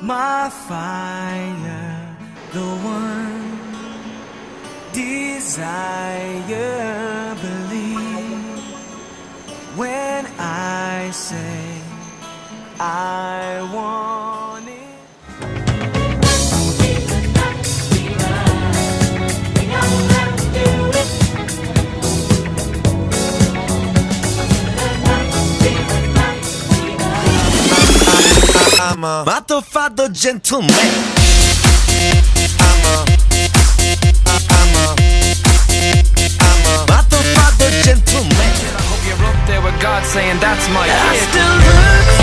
my fire, the one desire, believe when I say I want it. I'm a motherfucker gentleman. I'm a motherfucker gentleman. I hope you're up there with God saying that's my I kid. still look